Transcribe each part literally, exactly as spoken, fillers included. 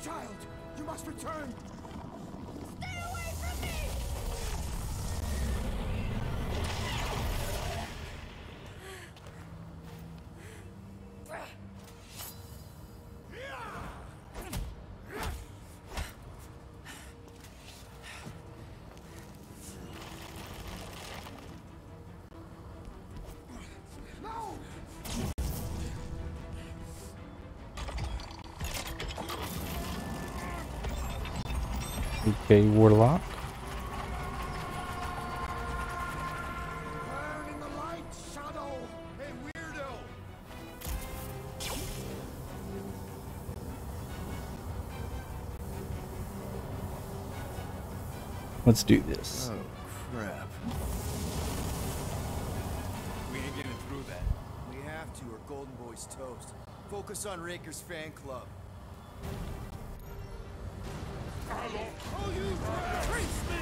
child! You must return! Stay away from me! Okay, Warlock. Burn in the light, Shadow! Hey, weirdo! Let's do this. Oh, crap. We ain't getting through that. We have to, or Golden Boy's toast. Focus on Raker's fan club. Oh, you trace me!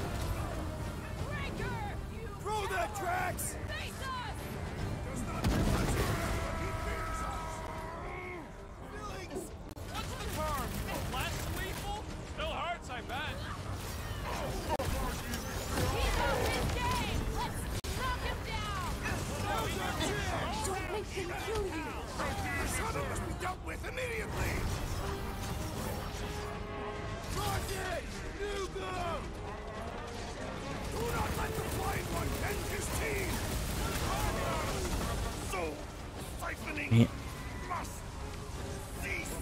Raker! You Throw that, Drax! face us! Does not he fears us! Feelings! What's the term? Less lethal? Still hurts, I bet. He's on his game! Let's knock him down! Don't make him kill you! The Shadow must be dealt with immediately! Rocket! Nugo! Do not let the Flying One end his team! Soul siphoning Yeah. must cease!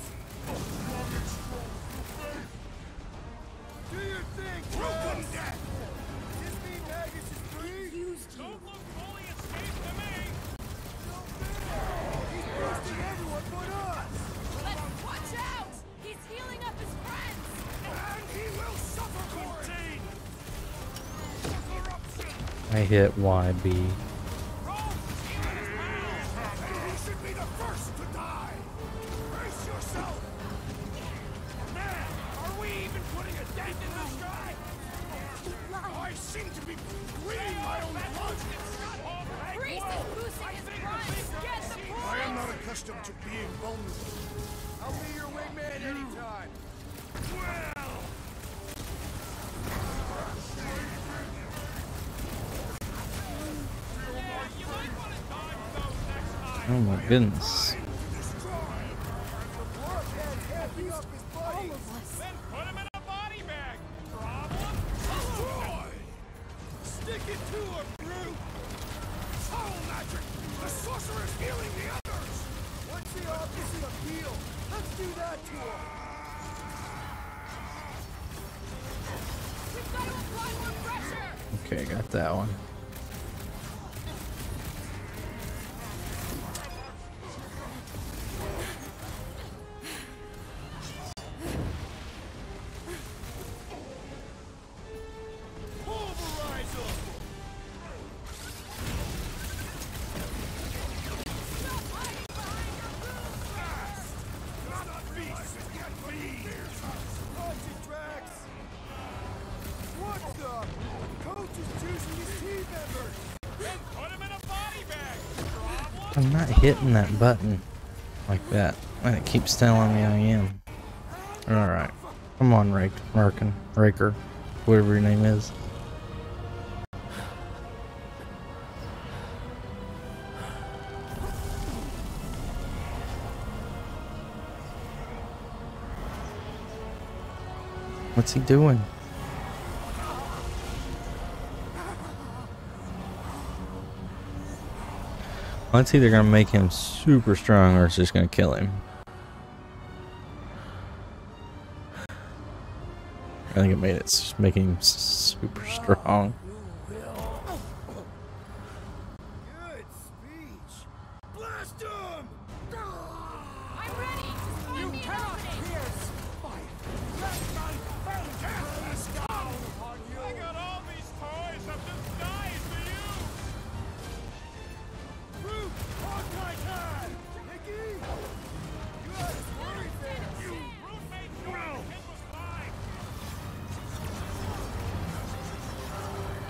Do your thing, Broken death! This mean Magus is free? Don't look fully escaped to me. He's boosting everyone but us! Let's watch out! He's healing up his friends! And he will suffer for it! I hit Y B. He should be the first to die! Brace yourself! Man, are we even putting a dent in the sky? I seem to be breathing my own blood! Priest is boosting his friends! Get the point! I am not accustomed to being vulnerable. I'll be your wingman anytime. Well! You might want to dodge those next time. Oh my goodness. Then put him in a body bag. Problem? Destroy! Stick it to her, brute! Soul magic! The sorcerer's healing the others! What's the opposite of heal? Let's do that to him! We've got to apply more pressure! Okay, got that one. Pulverize him! Stop hiding behind your boots! Fast! Not beast! Beast! Watch it, Drax! What the? Coach is choosing his team members! Then put him in a body bag. Problem? I'm not hitting that button like that. And it keeps telling me I am. Alright. Come on, Rake. Markin. Raker. Whatever your name is. What's he doing? Well, it's either gonna make him super strong or it's just gonna kill him. I think it made it s- make him s- super strong. Good speech! Blast him! I'm ready! Just find me an opening! I got all these toys. I'm just dying for you. Brute! Hawkeye time! Nicky! You had us worried there! You brute made sure the kid was fine.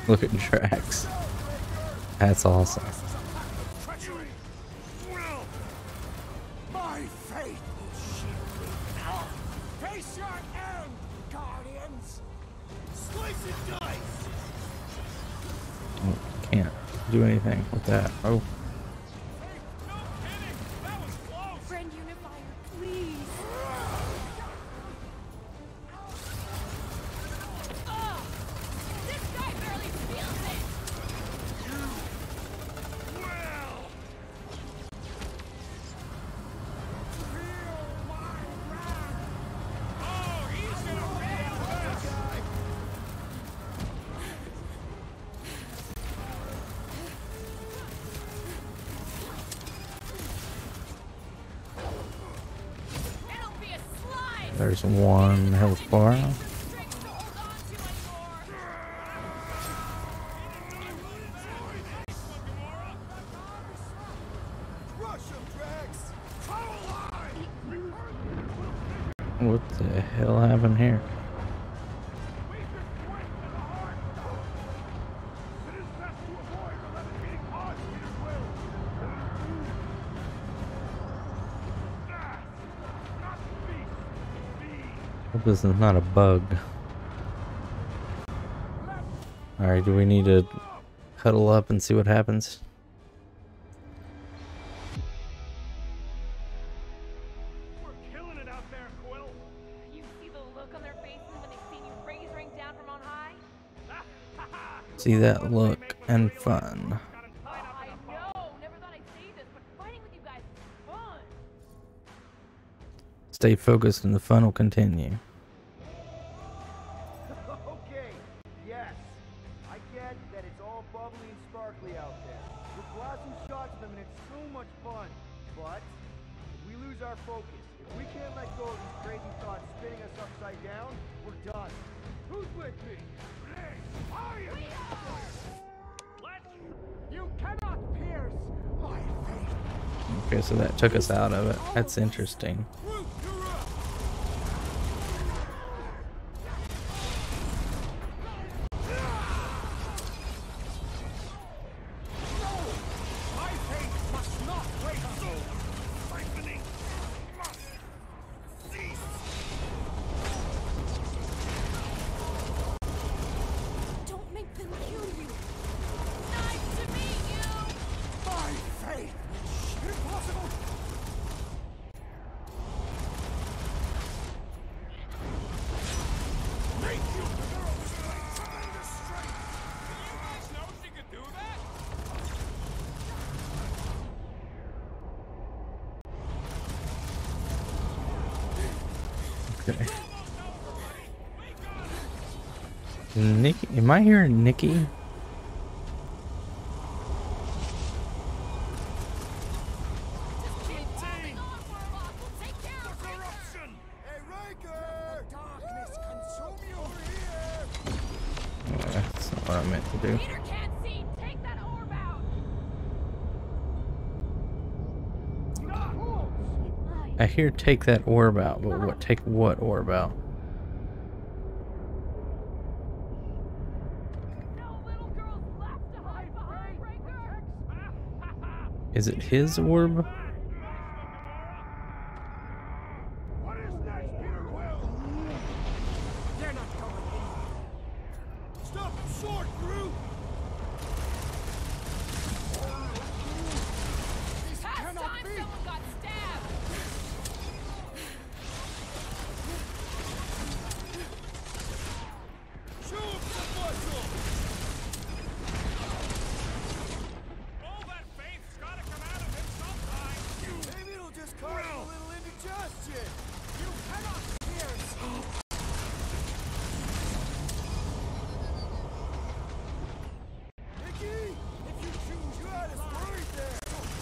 Look at Drax. That's awesome. Treachery will. My fate will shield me. Face your end, Guardians. Slice and dice. Oh, can't do anything with that. Oh. Friend Unifier, please. Oh, this guy barely feels it. Well. Feel my wrath. Oh, he's gonna feel this. It'll be a slide. There's one health bar. Strength to hold on to anymore. Rush him, Drax. Follow line. What the hell happened here? We just went to the hard stuff. It is best to avoid eleven beating odds, Peter Quill. Fast, not beast. Speed. Hope this is not a bug. Alright, do we need to huddle up and see what happens? We're killing it out there, Quill. You see the look on their faces when they've seen you raise ring down from on high? See that look and fun. I know. Never thought I'd say this, but fighting with you guys is fun. Stay focused and the fun will continue. Okay, yes. I get that it's all bubbly and sparkly out there. We're blasting shots at them and it's so much fun. But if we lose our focus, if we can't let go of these crazy thoughts spinning us upside down, we're done. Who's with me? Hey, fire! Let's You cannot pierce my fate. Okay, so that took us out of it. That's interesting. Root to root. My fate must not wait on you. Siphoning must cease. Don't make them kill you. Nice to meet you. My fate. Impossible. Make you. The girl was like tremendous strength. You guys know she could do that? Okay. Nikki, am I hearing Nikki? Keep holding on, Warlock. We'll take care of Riker. Corruption. Hey, Riker! Darkness consume you. Over here. Oh, that's not what I meant to do. Peter can't see. Take that orb out. I hear take that orb out, but what take what orb out? No little girls left to hide behind, Riker. Is it his orb? What is next, Peter Quill? They're not going anywhere. Stop them short, Groot. This Past cannot time be. someone got stabbed. Show him some muscle. All that faith's gotta come out of him sometime. Maybe it'll just cause a little indigestion. You cannot pierce. Nikki, if you choose, you had us worried there.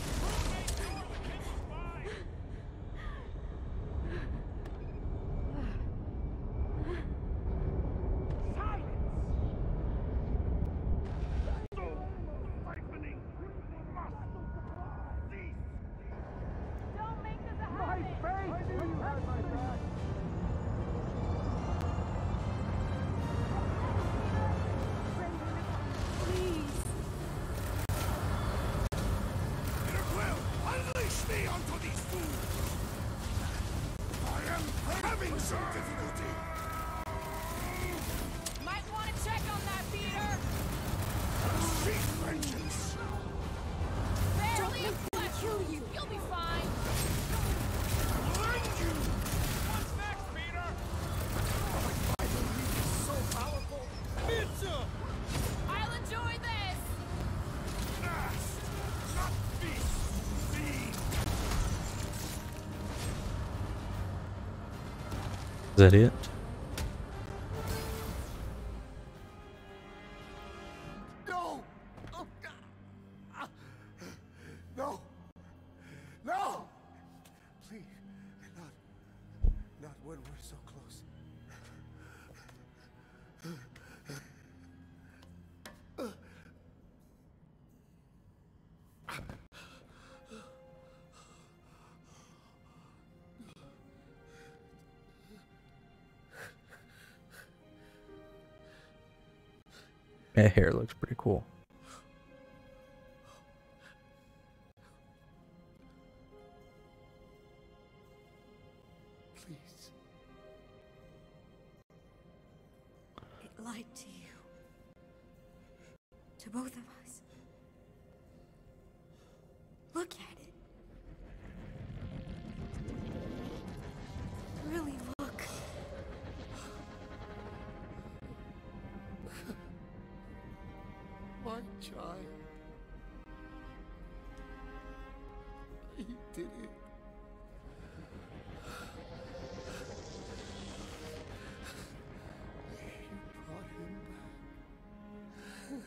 Siphoning must cease. Don't make this a My habit. face! I knew you had my back. some difficulty. Might want to check on that, Peter. Seek vengeance. Barely a flesh. Kill you. You'll be fine. Blind you. What's next, Peter? I believe he's so powerful. Pizza. I'll enjoy this. Fast. Not beast. Fiend. Is that it? No. Oh, God. Ah. No. No. Please. Not. Not when we're so close. That hair looks pretty cool. Please. It lied to you. To both of us. Look at it. Really look. My child. He did it. You brought him back.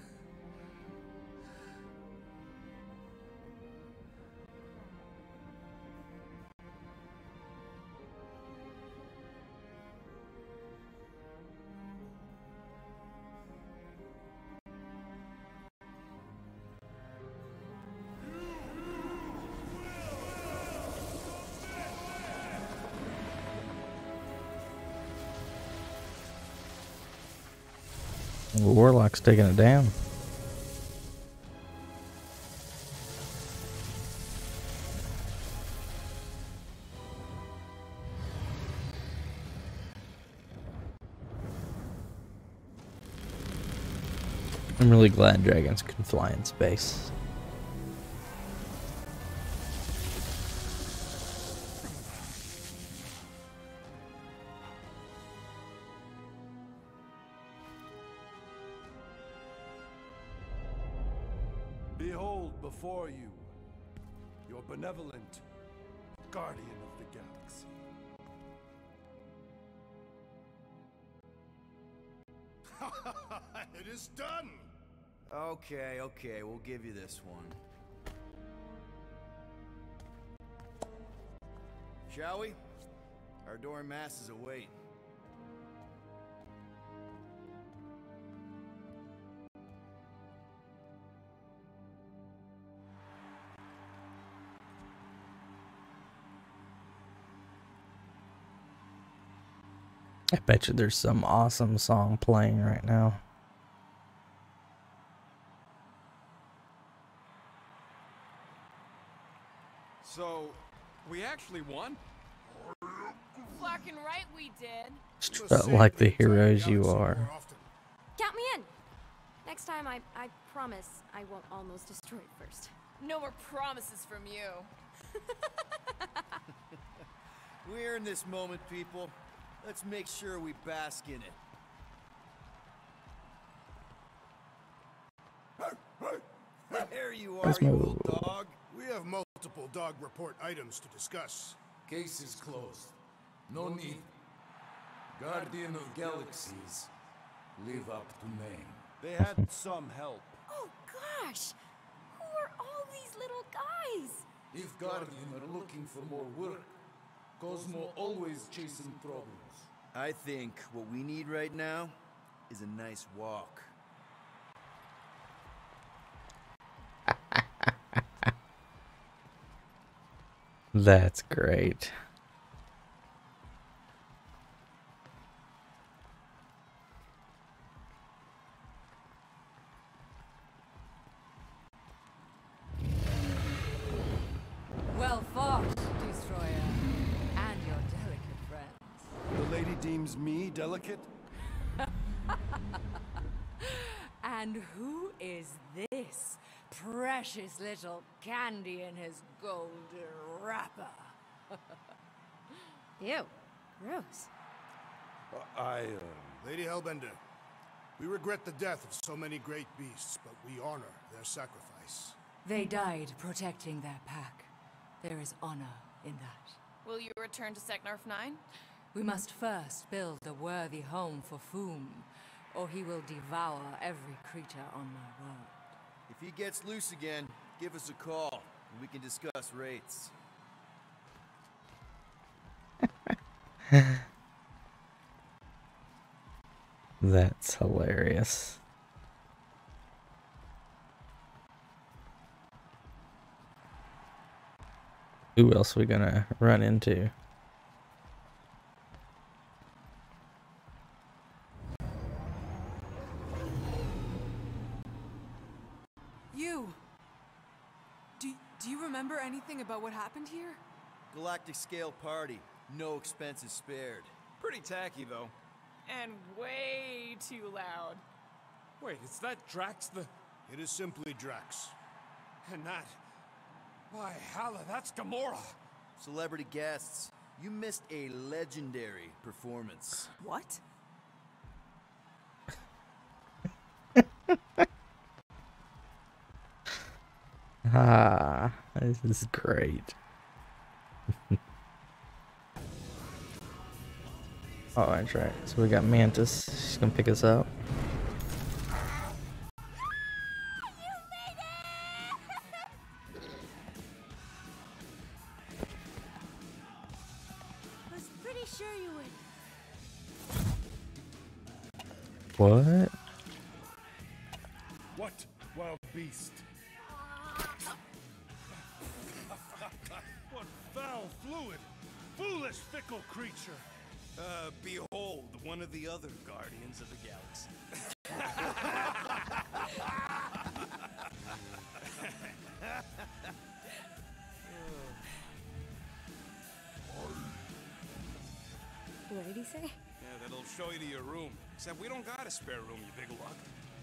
The Warlock's taking it down. I'm really glad dragons can fly in space. Behold before you, your benevolent guardian of the galaxy. It is done! Okay, okay, we'll give you this one. Shall we? Our adoring masses await. I bet you there's some awesome song playing right now. So, we actually won? Fucking right we did. Strut like the heroes you are. Count me in. Next time, I, I promise I won't almost destroy it first. No more promises from you. We're in this moment, people. Let's make sure we bask in it. There you are, Let's you move. old dog. We have multiple dog report items to discuss. Case is closed. No need. Guardian of Galaxies. Live up to name. They had some help. Oh gosh! Who are all these little guys? If Guardian are looking for more work, Cosmo always chasing problems. I think what we need right now is a nice walk. That's great. Well fought, Destroyer, and your delicate friends. The deems me delicate? And who is this precious little candy in his golden wrapper? Ew. Gross. Uh, I, uh... Lady Hellbender, we regret the death of so many great beasts, but we honor their sacrifice. They died protecting their pack. There is honor in that. Will you return to Seknarf nine? We must first build a worthy home for Foom, or he will devour every creature on my world. If he gets loose again, give us a call, and we can discuss rates. That's hilarious. Who else we gonna run into? You! Do, do you remember anything about what happened here? Galactic scale party. No expenses spared. Pretty tacky, though. And way too loud. Wait, is that Drax the... It is simply Drax. And that... By Halla, that's Gamora! Celebrity guests, you missed a legendary performance. What? Ah, this is great. Oh, that's right. So we got Mantis. She's gonna pick us up. I was pretty sure you would. What? What, wild beast? What foul fluid! Foolish, fickle creature! Uh, behold, one of the other Guardians of the Galaxy. What did he say? Yeah, that'll show you to your room. Except we don't got a spare room, you big luck.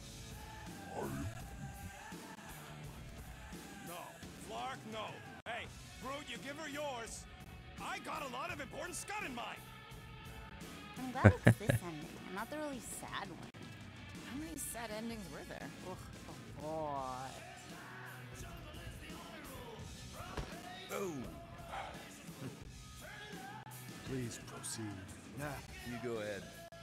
No. Flark, no. Hey, Groot, you give her yours. I got a lot of important scud in mind. I'm glad it's this ending, and not the really sad one. How many sad endings were there? Ugh, a lot. Oh. Please proceed. Nah, you go ahead.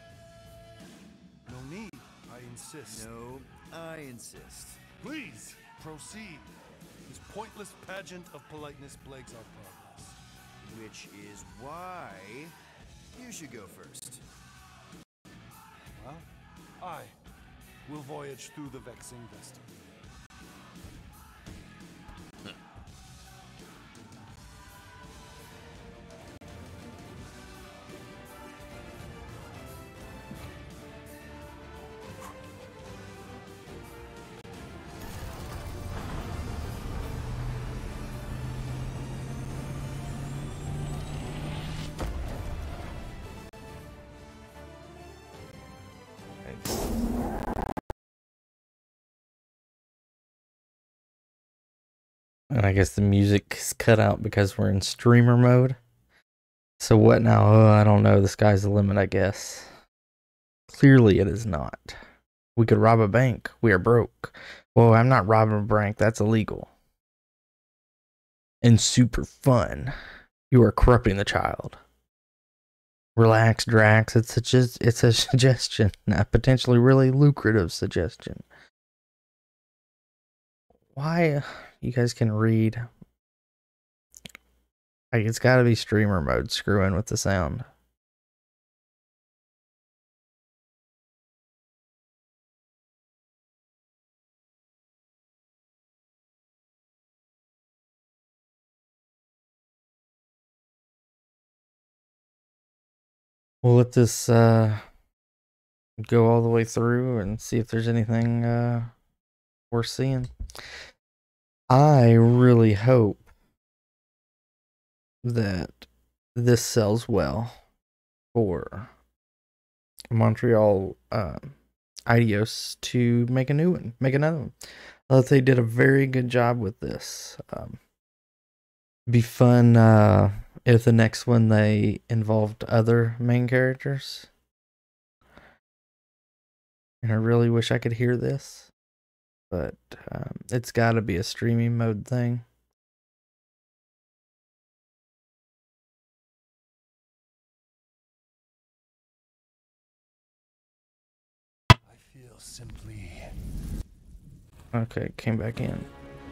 No need. I insist. No, I insist. Please proceed. This pointless pageant of politeness plagues our progress. Which is why you should go first. Well, I will voyage through the vexing vestibule. And I guess the music is cut out because we're in streamer mode. So what now? Oh, I don't know. The sky's the limit, I guess. Clearly it is not. We could rob a bank. We are broke. Well, I'm not robbing a bank. That's illegal. And super fun. You are corrupting the child. Relax, Drax. It's a, just, it's a suggestion. A potentially really lucrative suggestion. Why? You guys can read. Like, it's got to be streamer mode screwing with the sound. We'll let this uh, go all the way through and see if there's anything uh, worth seeing. I really hope that this sells well for Montreal uh, Idios to make a new one, make another one. I thought they did a very good job with this. Um, be fun uh, if the next one they involved other main characters. And I really wish I could hear this, but um, it's got to be a streaming mode thing. I feel simply Okay, came back in.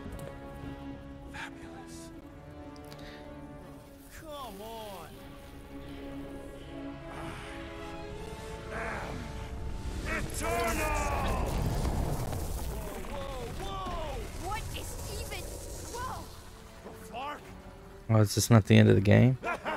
fabulous. Come on. Eternal! Whoa, whoa! What is even? Whoa! Clark? Oh, is this not the end of the game?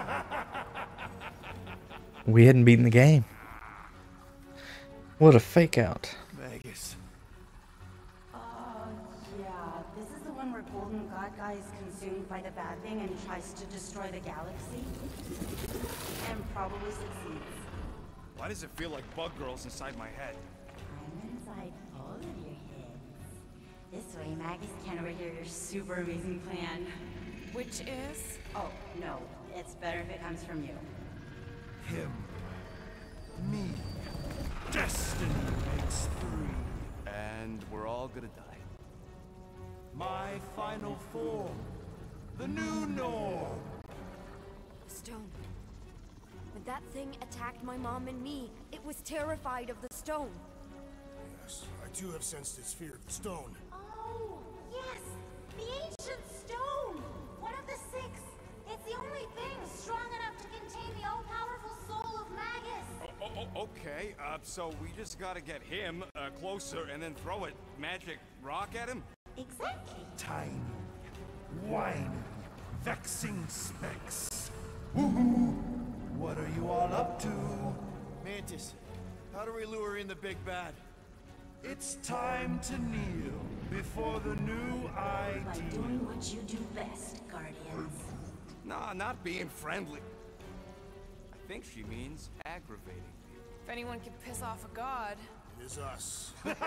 We hadn't beaten the game. What a fake out. Magus. Oh, yeah. This is the one where Golden God Guy is consumed by the bad thing and tries to destroy the galaxy. And probably succeeds. Why does it feel like bug girls inside my head? I'm inside all of your heads. This way, Magus can overhear your super amazing plan. Which is? Oh, no. It's better if it comes from you. Him. Me. Destiny makes three. And we're all gonna die. My final form. The new norm. The stone. When that thing attacked my mom and me, it was terrified of the stone. Yes, I too have sensed its fear of the stone. Oh, yes! The ancient stone! One of the six! It's the only thing strong enough to contain the all-powerful soul of Magus! Oh, oh, oh, okay, uh, so we just gotta get him uh, closer and then throw a magic rock at him? Exactly. Tiny, whiny, vexing specks. Woohoo! What are you all up to? Mantis, how do we lure in the big bad? It's time to kneel before the new By ideal. doing what you do best, Guardians. Nah, not being friendly. I think she means aggravating. If anyone could piss off a god. It is us.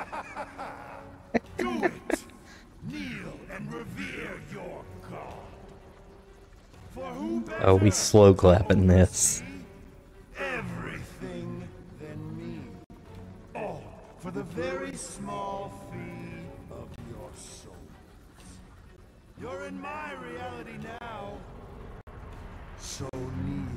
Do it! Kneel and revere your god. For who Oh, we better slow clapping this. everything than me? All for the very small fee of your souls. You're in my reality now, so kneel.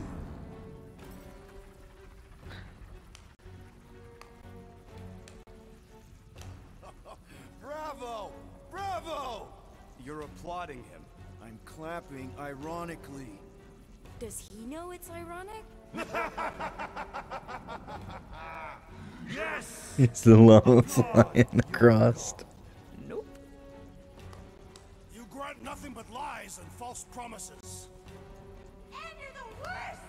Bravo! Bravo! You're applauding him. I'm clapping ironically. Does he know it's ironic? Yes! It's the long flying across. Nope. You grant nothing but lies and false promises. And you're the worst!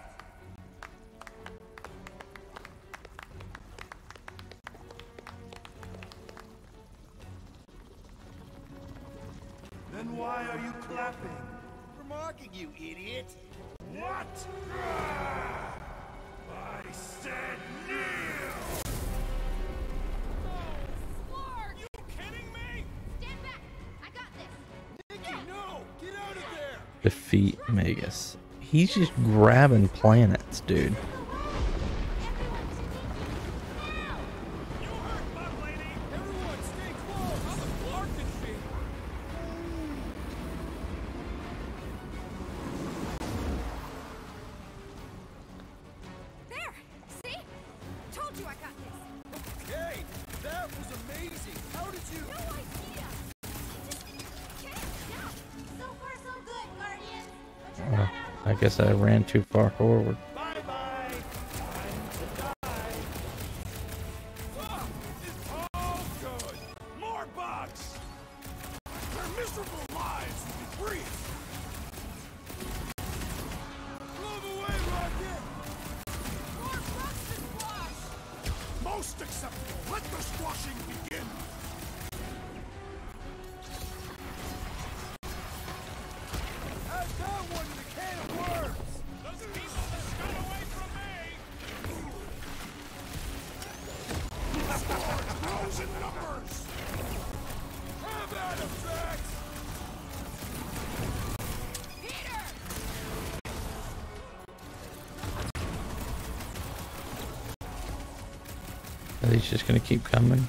Then why are you clapping? For mocking you, idiot! What? Ah! I said kneel! Clark! You kidding me? Stand back! I got this! Nikki, no! Get out of there! Defeat Magus. He's just grabbing planets, dude. You hurt, bug lady! Everyone, stay close! How the Clark did she? There! See? Told you I got this! Hey, that was amazing! How did you... No idea! Just can't now! So far, so good, Guardians. But you're Oh, not out of I guess I ran too far forward. Bye-bye! Time to die! Ah, it's all good! More bugs! Their miserable lives will be brief! Move away, Rocket! More rocks to squash! Most acceptable! Let the squashing begin! How's that one in a can of worms? Those people in the sky Are these just gonna keep coming?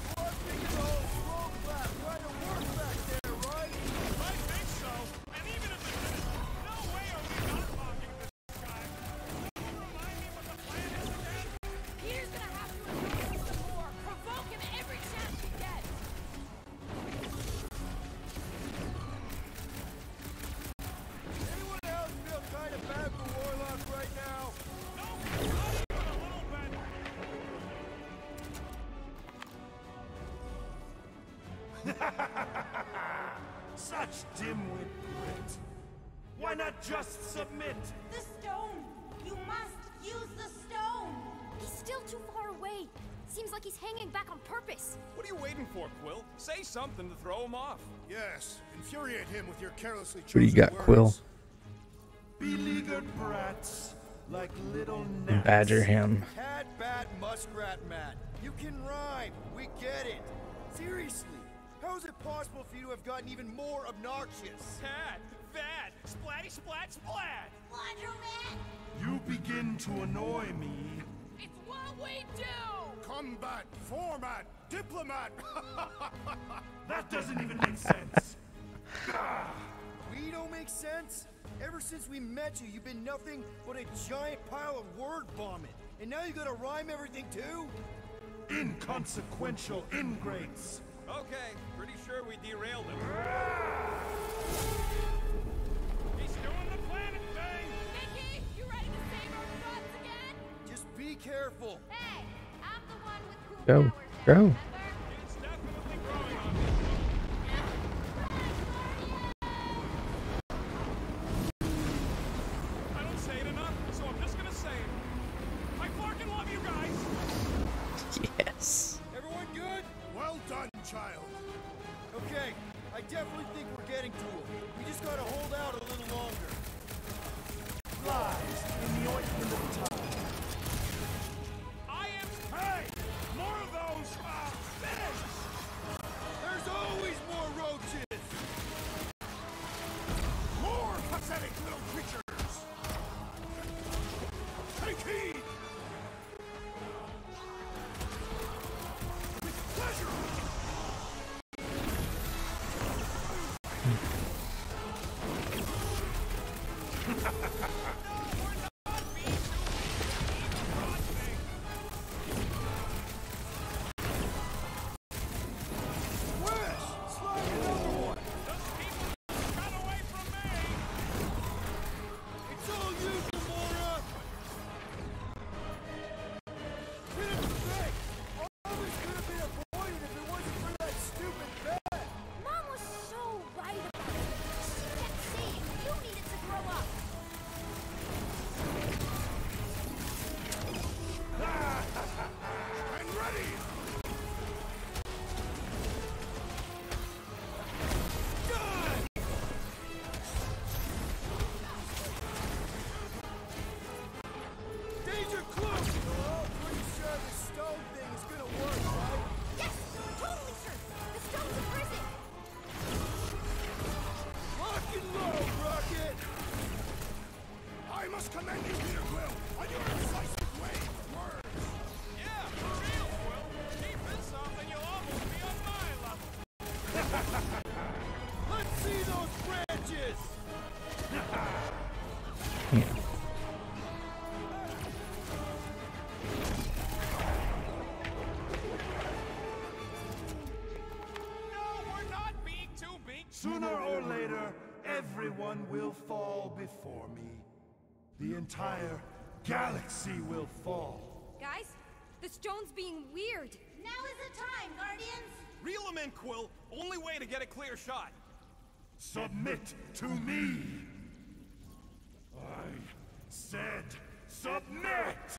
Such dimwit grit. Why not just submit? The stone! You must use the stone! He's still too far away. Seems like he's hanging back on purpose. What are you waiting for, Quill? Say something to throw him off. Yes, infuriate him with your carelessly What do you chosen got, words. Quill? Beleaguered brats, like little gnats. Badger him. Cat, bat, muskrat, mat. You can rhyme. We get it. Seriously, how is it possible for you to have gotten even more obnoxious? Cat, that, splatty, splat, splat. Laundromat! You begin to annoy me. It's what we do! Combat, format, diplomat. That doesn't even make sense. We don't make sense? Ever since we met you, you've been nothing but a giant pile of word vomit. And now you gotta rhyme everything too? Inconsequential ingrates. Okay, pretty sure we derailed him. He's doing the planet thing! Mickey, you ready to save our butts again? Just be careful. Hey, I'm the one with cool Go, powers go. now, remember? It's definitely growing on me. I don't say it enough, so I'm just gonna say it. I fucking love you guys! Yes. Everyone good? Well done, child. Okay, I definitely think we're getting to him. We just gotta hold out a little longer. Lies in the ointment of time. I am... Hey, more of those uh, fish. There's always more roaches! More pathetic little creatures. Take heed. With pleasure. Wish! Slide another one! Got away from me! It's all you, Gamora! Hit him straight! All this could have been avoided if it wasn't for that stupid bat! Mom was so right about it. She kept saying you needed to grow up. And ready. Done! Danger close! We're all pretty sure the stone thing is gonna work, right? Yes, totally sure. The stone's a prison. Lock and load, Rocket! I must commend you, Peter Quill, on your decisive way with words. Yeah, for real, Quill. Keep this up and you'll almost be on my level. Let's see those branches! No, we're not being too big. Sooner or later, everyone will fall before me. The entire galaxy will fall. Guys, the stone's being weird. Now is the time, Guardians! Reel him in, Quill. Only way to get a clear shot. Submit to me! I said submit!